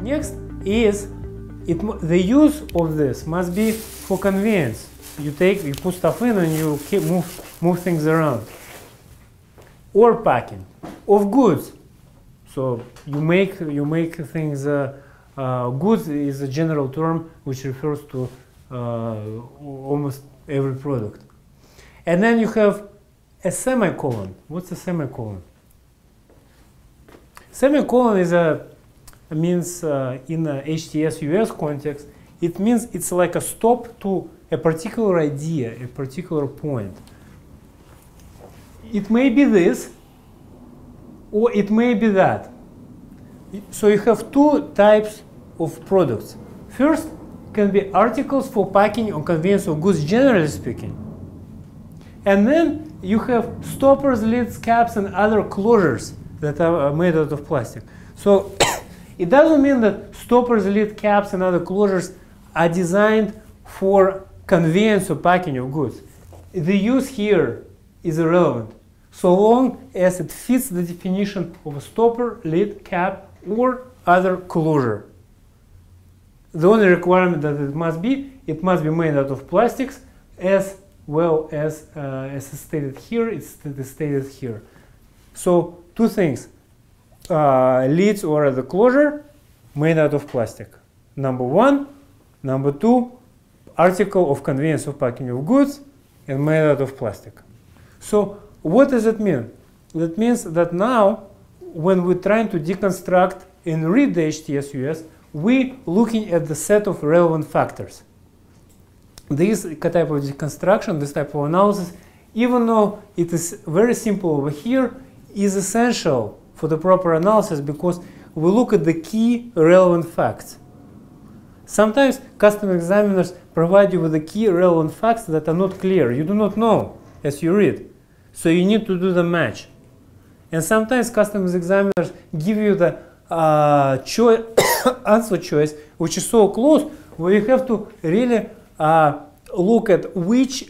Next is the use of this must be for convenience. You put stuff in and you move things around. Or packing of goods. So you make things. Goods is a general term which refers to almost every product. And then you have a semicolon. What's a semicolon? Semicolon means in a HTSUS context, it means it's like a stop to a particular idea, a particular point. It may be this, or it may be that. So you have two types of products. First can be articles for packing or conveyance of goods, generally speaking. And then you have stoppers, lids, caps, and other closures that are made out of plastic. So it doesn't mean that stoppers, lid, caps, and other closures are designed for conveyance or packing of goods. The use here is irrelevant, so long as it fits the definition of a stopper, lid, cap, or other closure. The only requirement that it must be made out of plastics, as well as stated here, it's stated here. So two things, lids or other closure made out of plastic. Number one. Number two, article of conveyance of packing of goods and made out of plastic. So what does it mean? That means that now when we're trying to deconstruct and read the HTSUS, we're looking at the set of relevant factors. This type of deconstruction, this type of analysis, even though it is very simple over here, is essential for the proper analysis because we look at the key relevant facts. Sometimes custom examiners provide you with the key relevant facts that are not clear. You do not know as you read. So you need to do the match. And sometimes customs examiners give you the answer choice, which is so close, where you have to really look at which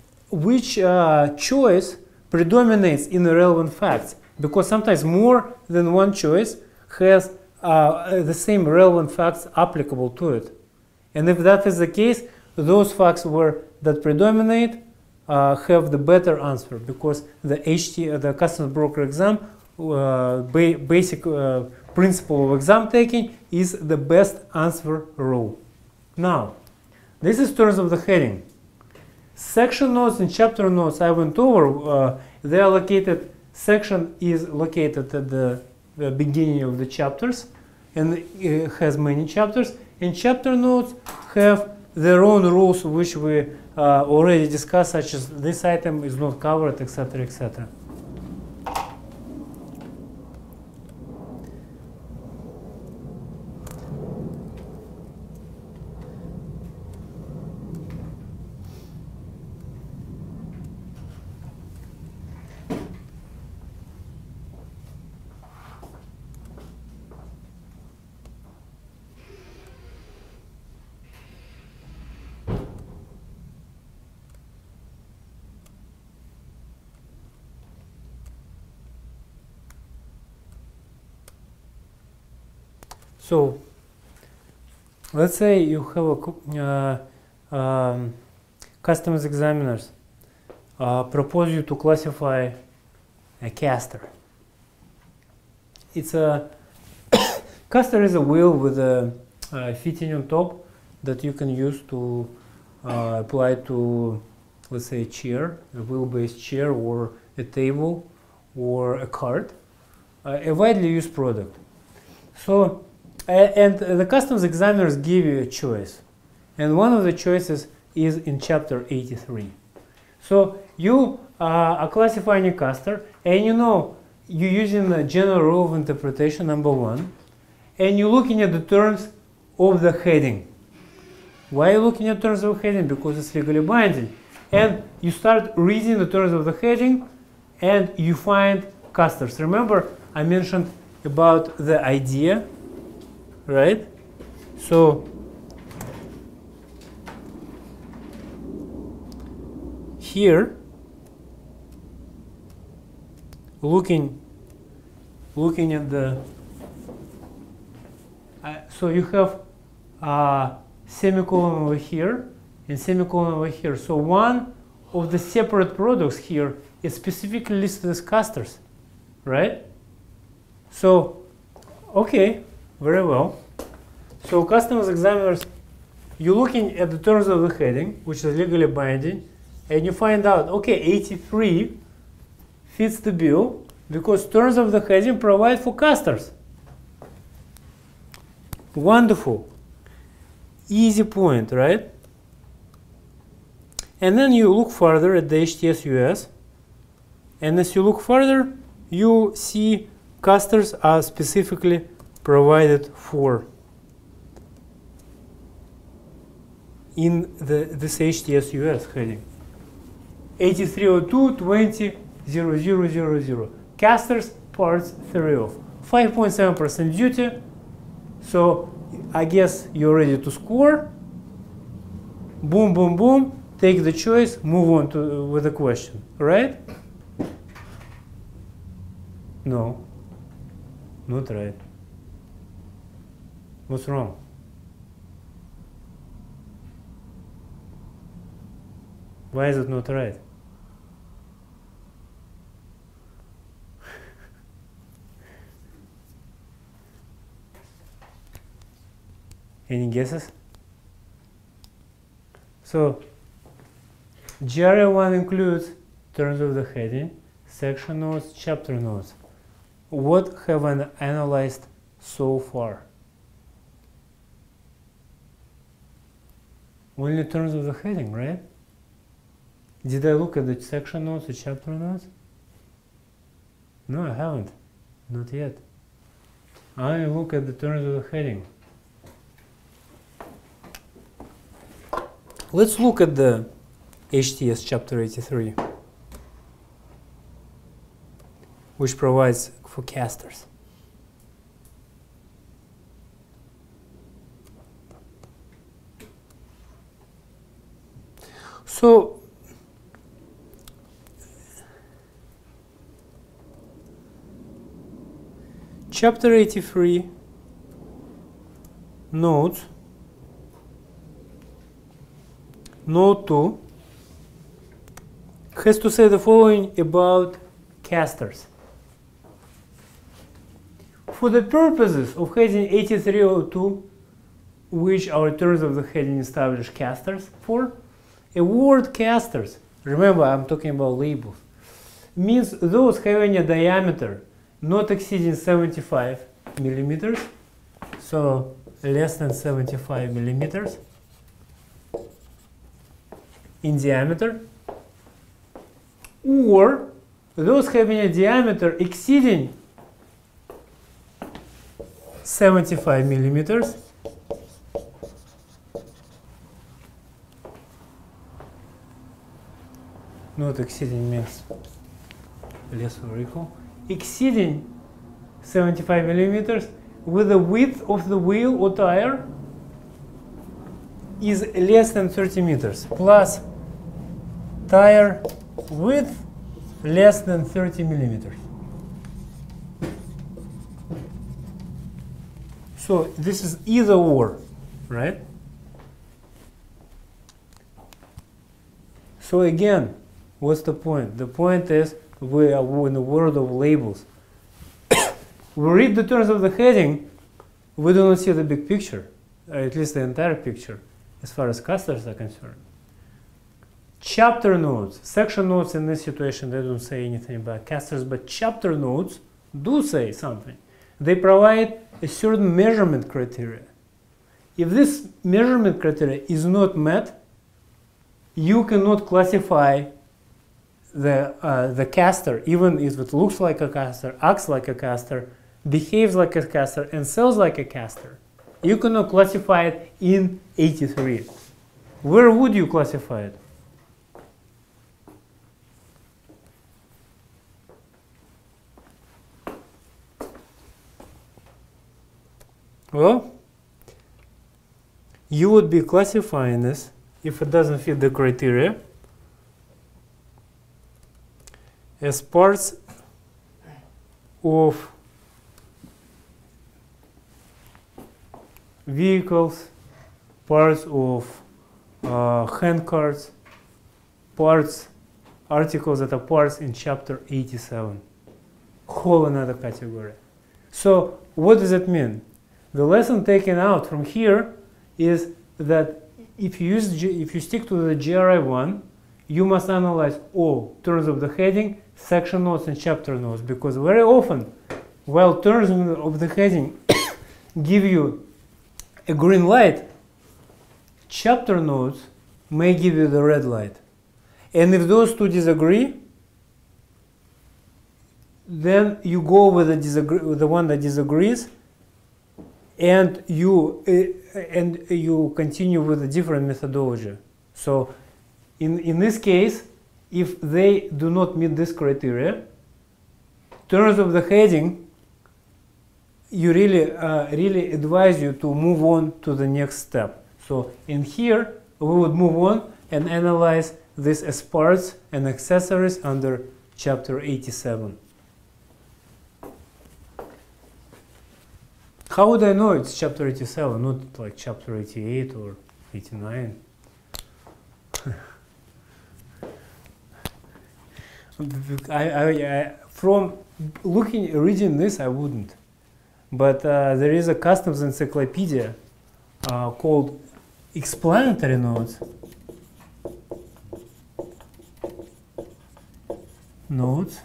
choice predominates in the relevant facts. Because sometimes more than one choice has the same relevant facts applicable to it. And if that is the case, those facts that predominate have the better answer, because the customs broker exam basic principle of exam taking is the best answer rule. Now, this is in terms of the heading. Section notes and chapter notes I went over. They are located. Section is located at the beginning of the chapters, and it has many chapters. And chapter notes have their own rules, which we already discussed, such as this item is not covered, etc., etc. So, let's say you have a customs examiners propose you to classify a caster. It's a caster is a wheel with a fitting on top that you can use to apply to, let's say, a chair, a wheel-based chair, or a table, or a cart, a widely used product. So. And the customs examiners give you a choice, and one of the choices is in chapter 83. So you are classifying a caster, and you know you're using the general rule of interpretation number one, and you're looking at the terms of the heading. Why are you looking at terms of the heading? Because it's legally binding. And you start reading the terms of the heading, and you find casters. Remember, I mentioned about the idea. Right? So here, looking at the So you have semicolon over here and semicolon over here. So one of the separate products here is specifically listed as casters, right? So, okay, very well. So customers, examiners, you're looking at the terms of the heading, which is legally binding, and you find out, okay, 83 fits the bill because terms of the heading provide for casters. Wonderful. Easy point, right? And then you look further at the HTSUS, and as you look further, you see casters are specifically provided for in this HTSUS heading. 8302.20.0000. Casters parts thereof. 5.7% duty. So I guess you're ready to score. Boom, boom, boom. Take the choice. Move on to with the question. Right? No. Not right. What's wrong? Why is it not right? Any guesses? So, GRI 1 includes terms of the heading, section notes, chapter notes. What have I analyzed so far? Only terms of the heading, right? Did I look at the section notes or chapter notes? No, I haven't. Not yet. I only look at the terms of the heading. Let's look at the HTS chapter 83, which provides for casters. So, chapter 83 notes, note 2 has to say the following about casters. For the purposes of heading 8302, which our terms of the heading establish casters for, a word casters, remember I'm talking about labels, means those having a diameter not exceeding 75 millimeters, so less than 75 millimeters in diameter, or those having a diameter exceeding 75 millimeters not exceeding means less or equal, exceeding 75 millimeters with the width of the wheel or tire is less than 30 meters plus tire width less than 30 millimeters. So this is either or, right? So again, what's the point? The point is we are in the world of labels. We read the terms of the heading, we do not see the big picture, or at least the entire picture, as far as casters are concerned. Chapter notes, section notes in this situation, they don't say anything about casters, but chapter notes do say something. They provide a certain measurement criteria. If this measurement criteria is not met, you cannot classify the caster, even if it looks like a caster, acts like a caster, behaves like a caster, and sells like a caster. You cannot classify it in 83. Where would you classify it? Well, you would be classifying this, if it doesn't fit the criteria, as parts of vehicles, parts of hand carts, parts, articles that are parts in chapter 87. Whole another category. So what does it mean? The lesson taken out from here is that if you stick to the GRI 1, you must analyze all terms of the heading, section notes, and chapter notes, because very often, while terms of the heading give you a green light, chapter notes may give you the red light. And if those two disagree, then you go with the one that disagrees, and you continue with a different methodology. So in this case, if they do not meet this criteria, terms of the heading, you really advise you to move on to the next step. So in here, we would move on and analyze this as parts and accessories under chapter 87. How would I know it's chapter 87, not like chapter 88 or 89? From reading this, I wouldn't. But there is a customs encyclopedia called Explanatory Notes. Notes.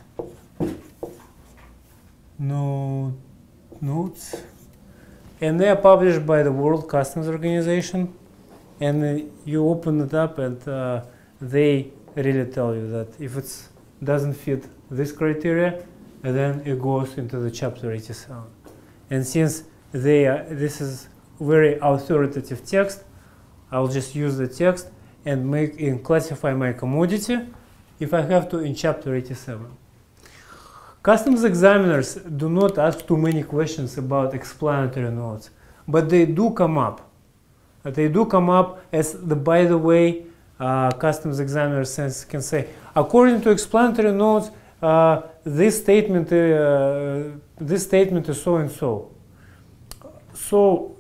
And they are published by the World Customs Organization. And you open it up, and they really tell you that if it doesn't fit this criteria, then it goes into the chapter 87. And since this is very authoritative text, I'll just use the text and classify my commodity, if I have to, in chapter 87. Customs examiners do not ask too many questions about explanatory notes, but they do come up. They do come up as the by the way. Customs examiners can say, according to explanatory notes, this statement is so and so. So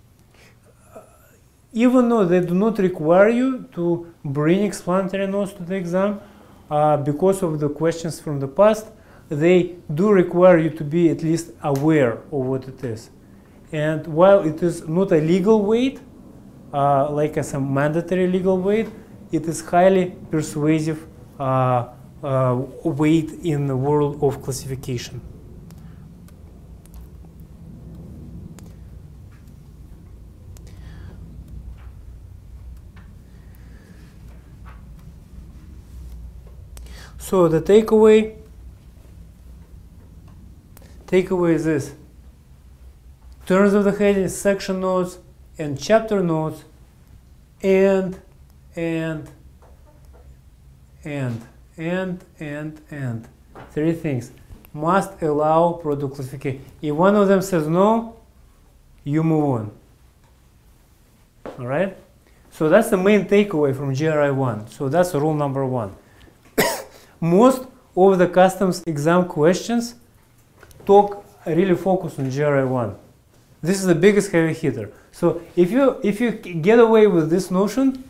even though they do not require you to bring explanatory notes to the exam, because of the questions from the past, they do require you to be at least aware of what it is. And while it is not a legal weight, like as a mandatory legal weight, it is highly persuasive weight in the world of classification. So the takeaway is this: terms of the heading, section notes, and chapter notes, and three things must allow product classification. If one of them says no, you move on. All right? So that's the main takeaway from GRI 1. So that's rule number 1. Most of the customs exam questions really focus on GRI 1. This is the biggest heavy hitter. So if you get away with this notion,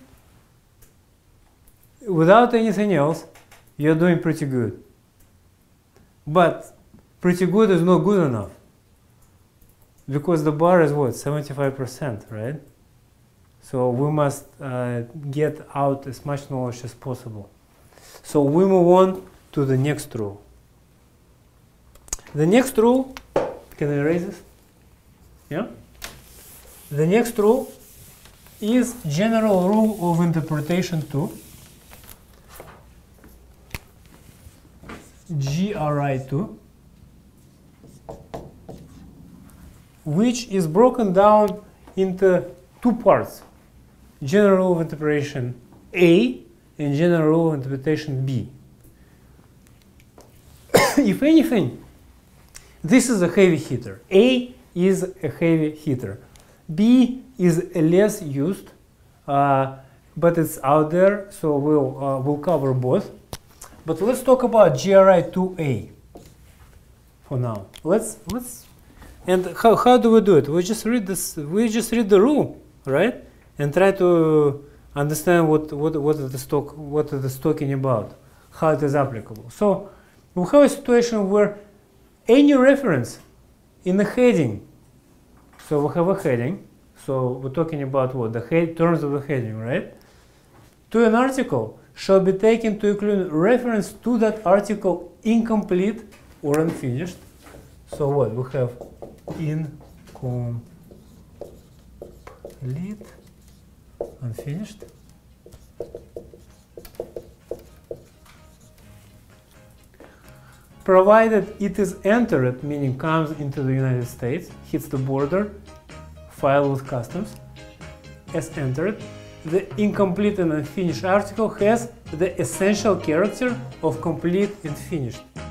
without anything else, you're doing pretty good. But pretty good is not good enough, because the bar is what, 75%, right? So we must get out as much knowledge as possible. So we move on to the next rule. The next rule, can I erase this? Yeah? The next rule is general rule of interpretation 2, GRI 2, which is broken down into two parts: general rule of interpretation A and general rule of interpretation B. If anything, this is a heavy hitter. A is a heavy hitter. B is less used, but it's out there, so we'll cover both. But let's talk about GRI 2A for now. And how do we do it? We just read this. We just read the rule, right? And try to understand what is the talking about, how it is applicable. So we have a situation where any reference in the heading. So we have a heading. So we're talking about what? The terms of the heading, right? To an article shall be taken to include reference to that article incomplete or unfinished. So what? We have incomplete, unfinished. Provided it is entered, meaning comes into the United States, hits the border, filed with customs, as entered, the incomplete and unfinished article has the essential character of complete and finished.